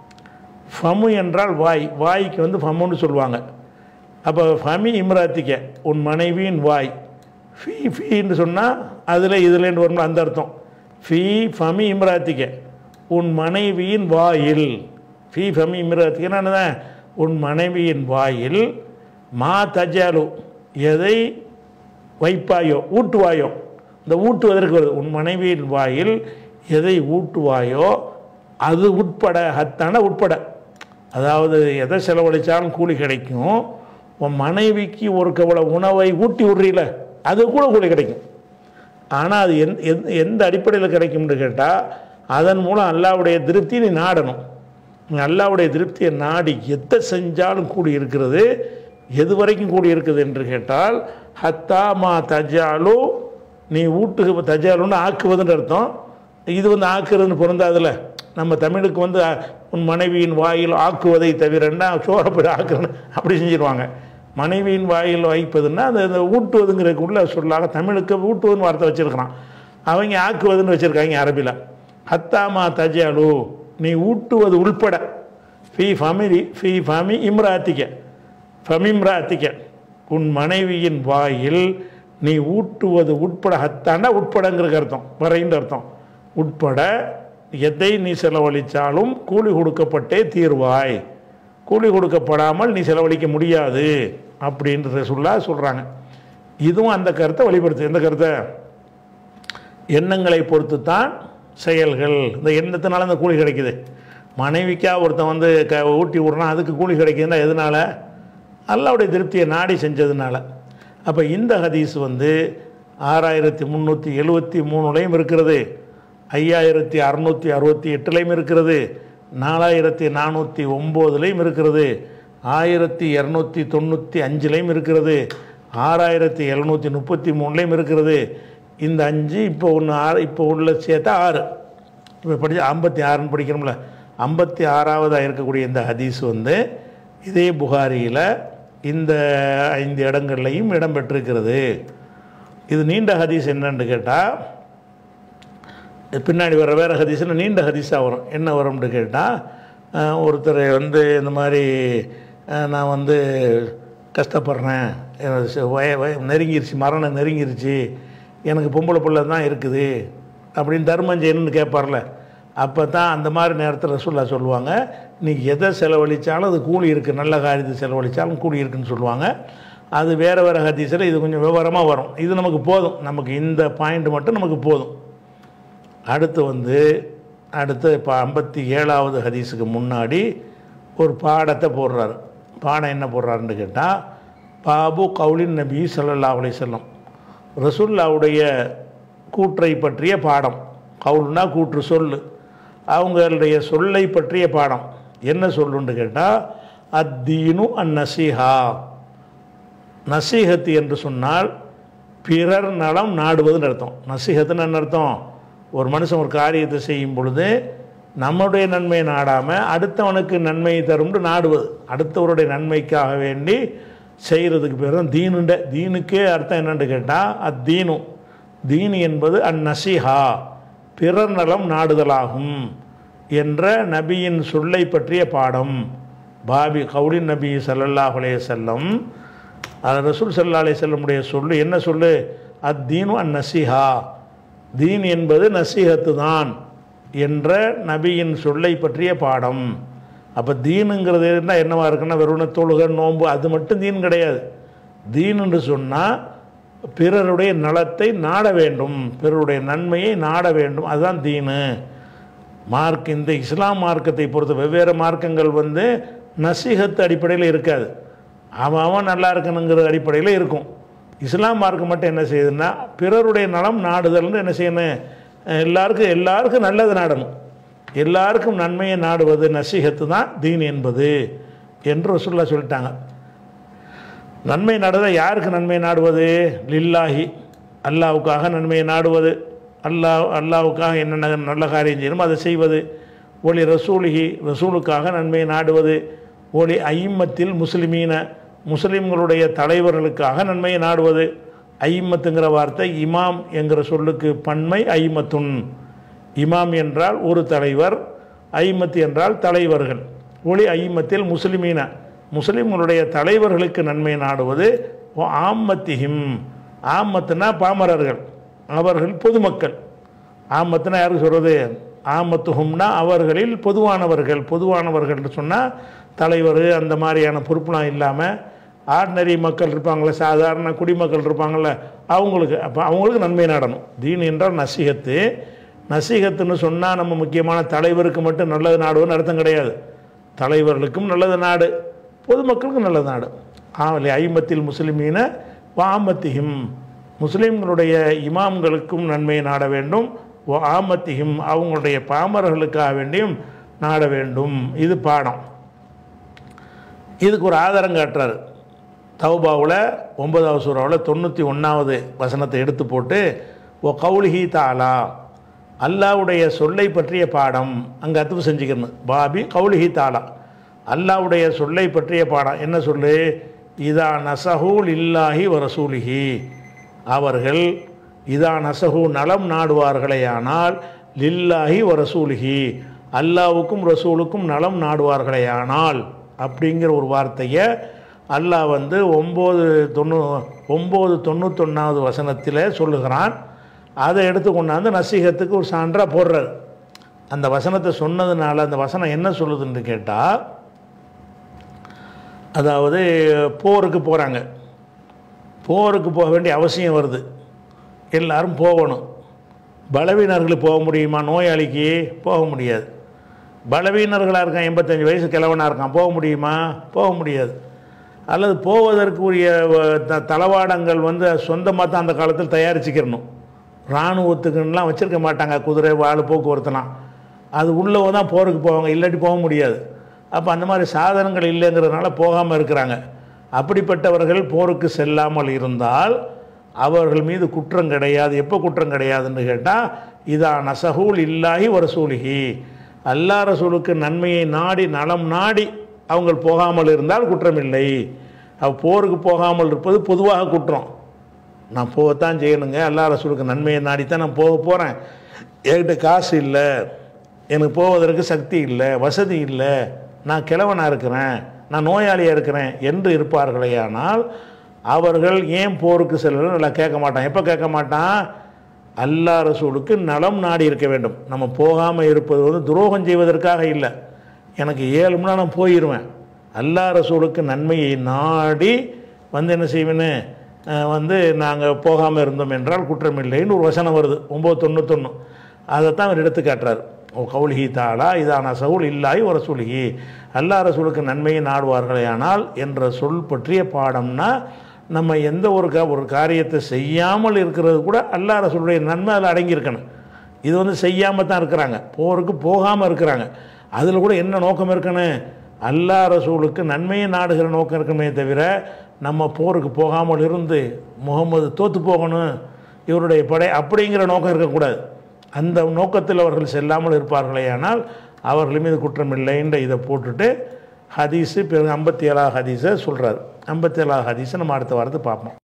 S2: ஃபமு என்றால் வாய், வாய்க்கு வந்து ஃபமுன்னு சொல்லுவாங்க. அப்போ ஃபமி இம்ராத்திக்க உன் மனைவியின் வாய். ஃபீ ஃபீன்னு சொன்னால் அதில் இதுலேன்னு வரணும் அந்த அர்த்தம். ஃபீ ஃபமி இம்ராத்திக்க உன் மனைவியின் வாயில். ஃபீ ஃபமி இம்ராத்திக்கன்னா என்னதான்? உன் மனைவியின் வாயில். மா தஜாலு எதை வைப்பாயோ ஊட்டுவாயோ, இந்த ஊட்டுவதற்கு வருது. உன் மனைவியின் வாயில் எதை ஊட்டுவாயோ அது உட்பட, ஹத்தான உட்பட, அதாவது எதை செலவழித்தாலும் கூலி கிடைக்கும். உன் மனைவிக்கு ஒரு கவலை உணவை ஊட்டி விட்றீல, அது கூட கூலி கிடைக்கும். ஆனால் அது எந் எந்த அடிப்படையில் கிடைக்கும்னு கேட்டால், அதன் மூலம் அல்லாஹ்வுடைய திருப்தி நீ நாடணும். நீ அல்லாஹ்வுடைய திருப்தியை நாடி எதை செஞ்சாலும் கூடி இருக்கிறது. எது வரைக்கும் கூடி இருக்குது என்று கேட்டால், ஹத்தா மா தஜாலு நீ ஊட்டு, தஜாலுன்னு ஆக்குவதுன்னு அர்த்தம். இது வந்து ஆக்குறதுன்னு பொருந்தாதில்ல. நம்ம தமிழுக்கு வந்து உன் மனைவியின் வாயில் ஆக்குவதை தவிரன்னா சோறை போய் ஆக்குறன்னு அப்படி செஞ்சிருவாங்க. மனைவியின் வாயில் வைப்பதுன்னா அந்த அந்த ஊட்டுவதுங்கிறதுக்குள்ள சொல்லாக தமிழுக்கு ஊட்டுவதுன்னு வார்த்தை வச்சுருக்கிறான். அவங்க ஆக்குவதுன்னு வச்சுருக்காங்க அரபியில். ஹத்தாமா தஜாலு, நீ ஊட்டுவது உள்பட, ஃபி ஃபமிரி ஃபி ஃபமி இம்ராத்திக்க ஃபமிம்ராத்திக்க, உன் மனைவியின் வாயில் நீ ஊட்டுவது உட்பட, ஹத்தாண்டா உட்படங்கிறதுக்கு அர்த்தம், வரைன்ற அர்த்தம், உட்பட எதை நீ செலவழித்தாலும் கூலி கொடுக்கப்பட்டே தீர்வாய், கூலி கொடுக்கப்படாமல் நீ செலவழிக்க முடியாது அப்படின்றத சொல்ல சொல்கிறாங்க. இதுவும் அந்த கருத்தை வெளிப்படுத்து. எந்த கருத்தை? எண்ணங்களை பொறுத்து தான் செயல்கள். இந்த எண்ணத்தினால அந்த கூலி கிடைக்குது. மனைவிக்கா ஒருத்தன் வந்து க ஊட்டி விட்றான், அதுக்கு கூலி கிடைக்குதுன்னா எதனால்? அல்லாவுடைய திருப்தியை நாடி செஞ்சதுனால. அப்போ இந்த ஹதீஸ் வந்து ஆறாயிரத்தி முந்நூற்றி எழுபத்தி மூணுலையும் இருக்கிறது, ஐயாயிரத்தி அறுநூற்றி அறுபத்தி எட்டுலையும் இருக்கிறது, நாலாயிரத்தி நானூற்றி ஒம்போதுலையும் இருக்கிறது, ஆயிரத்தி இரநூத்தி தொண்ணூற்றி அஞ்சுலையும் இருக்கிறது, ஆறாயிரத்தி எழுநூற்றி முப்பத்தி மூணுலையும் இருக்கிறது. இந்த அஞ்சு இப்போ ஒன்று ஆறு, இப்போ உள்ள சேர்த்தா ஆறு, இப்போ படித்து ஐம்பத்தி ஆறுன்னு படிக்கிறோம்ல, ஐம்பத்தி ஆறாவதாக இருக்கக்கூடிய இந்த ஹதீஸ் வந்து இதே புகாரியில் இந்த ஐந்து இடங்கள்லையும் இடம்பெற்றிருக்கிறது. இது நீண்ட ஹதீஸ். என்னன்னு கேட்டால் பின்னாடி வர வேறு ஹதீஸில் நீண்ட ஹதீஸாக வரும். என்ன வரும்னு கேட்டால், ஒருத்தர் வந்து இந்த மாதிரி நான் வந்து கஷ்டப்படுறேன், வய வய நெருங்கிருச்சு, மரணம் நெருங்கிருச்சு, எனக்கு பொம்பளை பிள்ளை தான் இருக்குது அப்படின்னு தர்மம் செய்யணும்னு கேட்பார்ல, அப்போ தான் அந்த மாதிரி நேரத்தில் ரசூல்லா சொல்லுவாங்க, நீ எதை செலவழித்தாலும் அது கூலி இருக்குது, நல்ல காரியத்தை செலவழித்தாலும் கூலி இருக்குதுன்னு சொல்லுவாங்க. அது வேறு வேறு ஹதீஸில் இது கொஞ்சம் விவரமாக வரும். இது நமக்கு போதும், நமக்கு இந்த பாயிண்ட் மட்டும் நமக்கு போதும். அடுத்து வந்து அடுத்து இப்போ ஐம்பத்தி ஏழாவது ஹதீஸுக்கு முன்னாடி ஒரு பாடத்தை போடுறாரு. பாடம் என்ன போடுறாருன்னு கேட்டால், பாபு கவுலின் நபி ஸல்லல்லாஹு அலைஹி வஸல்லம், ரசூலுல்லாஹ்வுடைய கூற்றை பற்றிய பாடம். கவுல்னா கூற்று, சொல், அவங்களுடைய சொல்லை பற்றிய பாடம். என்ன சொல்லுன்னு கேட்டால், அத்தீனு அன் நசீஹா, நசீஹத்து என்று சொன்னால் பிறர் நலம் நாடுவதுன்னு அர்த்தம். நசீஹத்துன்னு என்ன அர்த்தம்? ஒரு மனுஷன் ஒரு காரியத்தை செய்யும் பொழுது நம்முடைய நன்மையை நாடாமல் அடுத்தவனுக்கு நன்மையை தரும்னு நாடுவது, அடுத்தவருடைய நன்மைக்காக வேண்டி செய்கிறதுக்கு பேர் தான் தீனுண்ட. தீனுக்கே அர்த்தம் என்னென்னு கேட்டால், அத்தீனு, தீன் என்பது அன் நசீஹா, பிறர் நலம் நாடுதலாகும் என்ற நபியின் சொல்லை பற்றிய பாடம். பாபி கவுலின் நபி ஸல்லல்லாஹு அலைஹி வஸல்லம், அது ரசூல் ஸல்லல்லாஹு அலைஹி வஸல்லமுடைய சொல்லு. என்ன சொல்லு? அத்தீனு அன் நசீஹா, தீன் என்பது நசீஹத்து தான் என்ற நபியின் சொல்லை பற்றிய பாடம். அப்போ தீனுங்கிறது இருந்தால் என்னவா இருக்குன்னா, வெறும் தொழுகை நோன்பு அது மட்டும் தீன் கிடையாது. தீன் என்று சொன்னால் பிறருடைய நலத்தை நாட வேண்டும், பிறருடைய நன்மையை நாட வேண்டும், அதுதான் தீனு. மார்க் இந்த இஸ்லாம் மார்க்கத்தை பொறுத்த வெவ்வேறு மார்க்கங்கள் வந்து நசீஹத்து அடிப்படையில் இருக்காது, அவன் அவன் நல்லா இருக்கணுங்கிற அடிப்படையில் இருக்கும். இஸ்லாம் மார்க்கம் மட்டும் என்ன செய்யுதுன்னா, பிறருடைய நலம் நாடுதல்னு என்ன செய்யணும், எல்லாருக்கும் எல்லாருக்கும் நல்லது நாடணும், எல்லாருக்கும் நன்மையை நாடுவது நசீஹத்து தான் தீன் என்பது என்று ரசூலுல்லாஹ் சொல்லிட்டாங்க. நன்மை நாடுவதை யாருக்கு நன்மை நாடுவது? லில்லாஹி, அல்லாவுக்காக நன்மையை நாடுவது, அல்லாஹ் அல்லாவுக்காக என்னென்ன நல்ல காரியம் செய்யணும் அதை செய்வது. ஒலி ரசூலிஹி, ரசூலுக்காக நன்மையை நாடுவது. ஒலி ஐம்மத்தில் முஸ்லிமீன, முஸ்லிம்களுடைய தலைவர்களுக்காக நன்மையை நாடுவது. ஐம்மத்துங்கிற வார்த்தை இமாம் என்கிற சொல்லுக்கு பன்மை ஐமத்துன். இமாம் என்றால் ஒரு தலைவர், ஐமத்து என்றால் தலைவர்கள். ஒளி ஐமத்தில் முஸ்லிமீன, முஸ்லிம்களுடைய தலைவர்களுக்கு நன்மை நாடுவது. ஆம்மத்திஹிம், ஆம்மத்துனா பாமரர்கள், அவர்கள் பொதுமக்கள். ஆம்மத்துனா யாருக்கு சொல்கிறது? ஆமத்துஹும்னா அவர்களில் பொதுவானவர்கள். பொதுவானவர்கள் சொன்னால் தலைவர் அந்த மாதிரியான பொறுப்புலாம் இல்லாமல் ஆர்டினரி மக்கள் இருப்பாங்களே, சாதாரண குடிமக்கள் இருப்பாங்கள்ல, அவங்களுக்கு. அப்போ அவங்களுக்கு நன்மை நாடணும். தீன் என்றால் நசீஹத்து. நசீஹத்துன்னு சொன்னால் நம்ம முக்கியமான தலைவருக்கு மட்டும் நல்லது நாடுவோன்னு அர்த்தம் கிடையாது. தலைவர்களுக்கும் நல்லது நாடு, பொதுமக்களுக்கும் நல்லது நாடு. ஆமலே ஐம்பத்தில் முஸ்லிமீன வாமத்திஹிம், முஸ்லீம்களுடைய இமாம்களுக்கும் நன்மையை நாட வேண்டும். ஆமத்திஹிம், அவங்களுடைய பாமரர்களுக்காக வேண்டியும் நாட வேண்டும். இது பாடம். இதுக்கு ஒரு ஆதாரம் காட்டுறாரு. தௌபாவில் ஒன்பதாவது சூறாவில் தொண்ணூற்றி ஒன்றாவது வசனத்தை எடுத்து போட்டு, ஓ கவுலிஹி தாலா, அல்லாஹ்வுடைய சொல்லை பற்றிய பாடம் அங்கே அத்துவு செஞ்சுக்கணும். பாபி கௌலிஹி தாலா, அல்லாஹ்வுடைய சொல்லை பற்றிய பாடம் என்ன சொல்லு? இதா நசஹூல் இல்லாஹி வ ரசூலிஹி, அவர்கள் இதா நசஹூ நலம் நாடுவார்களேயானால் லில்லாஹி வ ரசூலிஹி, அல்லாஹ்வுக்கும் ரசூலுக்கும் நலம் நாடுவார்களேயானால் அப்படிங்கிற ஒரு வார்த்தையை அல்லாஹ் வந்து ஒம்பது தொண்ணூ ஒம்பது தொண்ணூத்தொன்னாவது வசனத்தில் சொல்லுகிறான். அதை எடுத்து கொண்டாந்து நசீகத்துக்கு ஒரு சான்றாக போடுறார். அந்த வசனத்தை சொன்னதுனால அந்த வசனம் என்ன சொல்லுதுன்னு கேட்டால், அதாவது போருக்கு போகிறாங்க, போருக்கு போக வேண்டிய அவசியம் வருது, எல்லாரும் போகணும். பலவீனர்கள் போக முடியுமா? நோயாளிக்கு போக முடியாது. பலவீனர்களாக இருக்கான், எண்பத்தஞ்சு வயசு கிழவனாக இருக்கான், போக முடியுமா? போக முடியாது. அல்லது போவதற்குரிய த தளவாடங்கள் வந்து சொந்தமாக தான் அந்த காலத்தில் தயாரிச்சுக்கிறணும். இராணுவத்துக்குன்னெலாம் வச்சுருக்க மாட்டாங்க, குதிரை வாள் போக்குவரத்துலாம். அது உள்ளே தான் போருக்கு போவாங்க, இல்லாட்டி போக முடியாது. அப்போ அந்த மாதிரி சாதனங்கள் இல்லைங்கிறதுனால போகாமல் இருக்கிறாங்க. அப்படிப்பட்டவர்கள் போருக்கு செல்லாமல் இருந்தால் அவர்கள் மீது குற்றம் கிடையாது. எப்போ குற்றம் கிடையாதுன்னு கேட்டால், இதா நசஹூல் இல்லாஹி வ ரசூலிஹி, அல்லாஹ் ரசூலுக்கு நன்மையை நாடி நலம் நாடி அவங்க போகாமல் இருந்தால் குற்றம் இல்லை. அவ போருக்கு போகாமல் இருப்பது பொதுவாக குற்றம். நான் போகத்தான் செய்யணுங்க, அல்லாஹ் ரசூலுக்கு நன்மையை நாடித்தான் நான் போக போகிறேன், என்கிட்ட காசு இல்லை, எனக்கு போவதற்கு சக்தி இல்லை, வசதி இல்லை, நான் கிழவனாக இருக்கிறேன், நான் நோயாளியாக இருக்கிறேன் என்று இருப்பார்களேயானால் அவர்கள் ஏன் போருக்கு செல்லணும் நல்லா கேட்க மாட்டான். எப்போ கேட்க மாட்டான்? அல்லாஹ் ரசூலுக்கு நலம் நாடி இருக்க வேண்டும். நம்ம போகாமல் இருப்பது வந்து துரோகம் செய்வதற்காக இல்லை, எனக்கு ஏழும்னா நான் போயிடுவேன். அல்லாஹ் ரசூலுக்கு நன்மையை நாடி வந்து என்ன செய்வேன்னு வந்து நாங்கள் போகாமல் இருந்தோம் என்றால் குற்றம் இல்லைன்னு ஒரு வசனம் வருது ஒம்பது தொண்ணூத்தொன்று. அதைத்தான் அவர் எடுத்து காட்டுறார். ஓ கௌலிஹி தாலா இதான சவுல் இல்லாஹி வ ரசூலிஹி, அல்லாஹ் ரசூலுக்கு நன்மையை நாடுவார்களேயானால் என்ற சொல் பற்றிய பாடம்னா, நம்ம எந்த ஒரு கா ஒரு காரியத்தை செய்யாமல் இருக்கிறது கூட அல்லாஹ் ரசூலுடைய நன்மை அதில் அடங்கியிருக்கணும். இது வந்து செய்யாமல் தான் இருக்கிறாங்க, போருக்கு போகாமல் இருக்கிறாங்க. அதில் கூட என்ன நோக்கம் இருக்கணும்? அல்லாஹ் ரசூலுக்கு நன்மையை நாடுகிற நோக்கம் இருக்கணுமே தவிர நம்ம போருக்கு போகாமல் இருந்து முகமது தோற்று போகணும் இவருடைய படை அப்படிங்கிற நோக்கம் இருக்கக்கூடாது. அந்த நோக்கத்தில் அவர்கள் செல்லாமல் இருப்பார்களேயானால் அவர்கள் மீது குற்றம் இல்லைன்ற இதை போட்டுட்டு ஹதீஸு பிறகு ஐம்பத்தி ஏழாவது ஹதீஸை சொல்கிறார். ஐம்பத்தி ஏழாவது ஹதீஸை நம்ம அடுத்த வாரத்தை பார்ப்போம்.